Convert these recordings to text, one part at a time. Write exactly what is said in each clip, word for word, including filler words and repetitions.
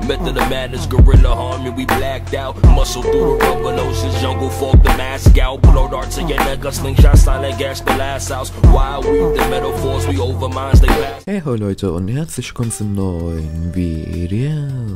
Method of madness, gorilla harmony, we blacked out. Muscle through the rubber oceans, jungle fog, the mask out. Blow darts in your neck, a slingshot, silent gas, the last house. Wild weave, the metaphors, we over minds, they pass. Hey ho Leute und herzlich willkommen zum neuen Video.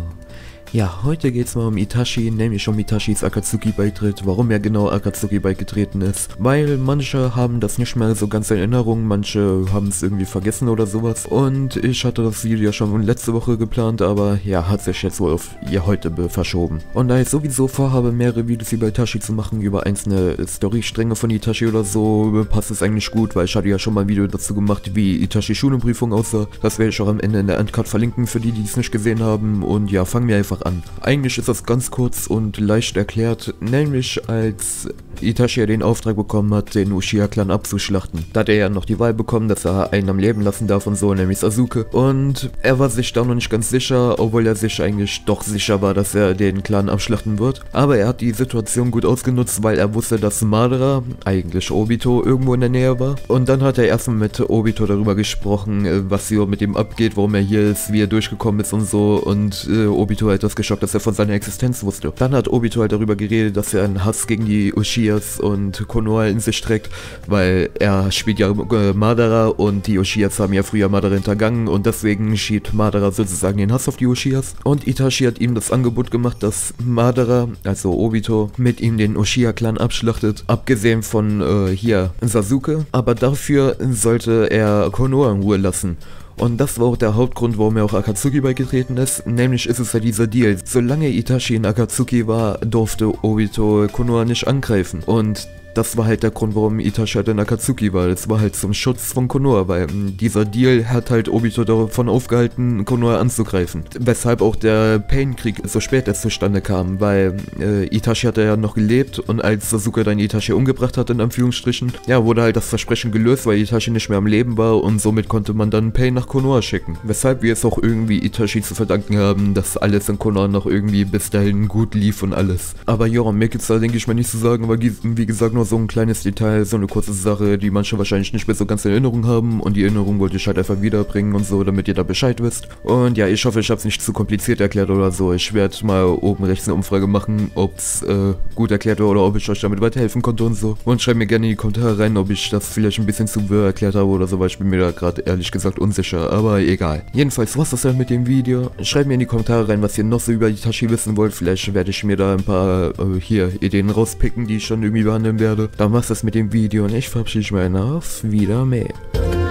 Ja, heute geht's mal um Itachi, nämlich um Itachis Akatsuki-Beitritt, warum er genau Akatsuki beigetreten ist. Weil manche haben das nicht mehr so ganz in Erinnerung, manche haben es irgendwie vergessen oder sowas. Und ich hatte das Video ja schon letzte Woche geplant, aber ja, hat sich jetzt wohl auf ihr heute verschoben. Und da ich sowieso vorhabe, mehrere Videos über Itachi zu machen, über einzelne Storystränge von Itachi oder so, passt es eigentlich gut, weil ich hatte ja schon mal ein Video dazu gemacht, wie Itachi Schulenprüfung aussah. Das werde ich auch am Ende in der Endcard verlinken, für die, die es nicht gesehen haben. Und ja, fangen wir einfach an. Eigentlich ist das ganz kurz und leicht erklärt, nämlich als Itachi ja den Auftrag bekommen hat, den Uchiha-Clan abzuschlachten. Da hat er ja noch die Wahl bekommen, dass er einen am Leben lassen darf und so, nämlich Sasuke. Und er war sich da noch nicht ganz sicher, obwohl er sich eigentlich doch sicher war, dass er den Clan abschlachten wird. Aber er hat die Situation gut ausgenutzt, weil er wusste, dass Madara, eigentlich Obito, irgendwo in der Nähe war. Und dann hat er erstmal mit Obito darüber gesprochen, was hier mit ihm abgeht, warum er hier ist, wie er durchgekommen ist und so. Und äh, Obito hat etwas geschockt, dass er von seiner Existenz wusste. Dann hat Obito halt darüber geredet, dass er einen Hass gegen die Uchihas und Konoha in sich trägt, weil er spielt ja äh, Madara und die Uchihas haben ja früher Madara hintergangen und deswegen schiebt Madara sozusagen den Hass auf die Uchihas. Und Itachi hat ihm das Angebot gemacht, dass Madara, also Obito, mit ihm den Uchiha-Clan abschlachtet, abgesehen von äh, hier Sasuke, aber dafür sollte er Konoha in Ruhe lassen. Und das war auch der Hauptgrund, warum er auch Akatsuki beigetreten ist, nämlich ist es ja dieser Deal. Solange Itachi in Akatsuki war, durfte Obito Konoha nicht angreifen. Und das war halt der Grund, warum Itachi halt in Akatsuki war. Das war halt zum Schutz von Konoha, weil ähm, dieser Deal hat halt Obito davon aufgehalten, Konoha anzugreifen. Weshalb auch der Pain-Krieg so spät erst zustande kam, weil äh, Itachi hatte ja noch gelebt und als Sasuke dann Itachi umgebracht hat, in Anführungsstrichen, ja, wurde halt das Versprechen gelöst, weil Itachi nicht mehr am Leben war und somit konnte man dann Pain nach Konoha schicken. Weshalb wir es auch irgendwie Itachi zu verdanken haben, dass alles in Konoha noch irgendwie bis dahin gut lief und alles. Aber ja, mir gibt's da, denke ich mal, nicht zu sagen, aber wie gesagt, nur so ein kleines Detail, so eine kurze Sache, die manche wahrscheinlich nicht mehr so ganz in Erinnerung haben und die Erinnerung wollte ich halt einfach wiederbringen und so, damit ihr da Bescheid wisst. Und ja, ich hoffe, ich habe es nicht zu kompliziert erklärt oder so. Ich werde mal oben rechts eine Umfrage machen, ob es äh, gut erklärt war oder ob ich euch damit weiterhelfen konnte und so. Und schreibt mir gerne in die Kommentare rein, ob ich das vielleicht ein bisschen zu wirr erklärt habe oder so, weil ich bin mir da gerade ehrlich gesagt unsicher, aber egal. Jedenfalls war's das halt mit dem Video. Schreibt mir in die Kommentare rein, was ihr noch so über Itachi wissen wollt. Vielleicht werde ich mir da ein paar äh, hier Ideen rauspicken, die ich schon irgendwie behandeln werde. Dann war's das mit dem Video und ich verabschiede mich mal auf Wiedersehen.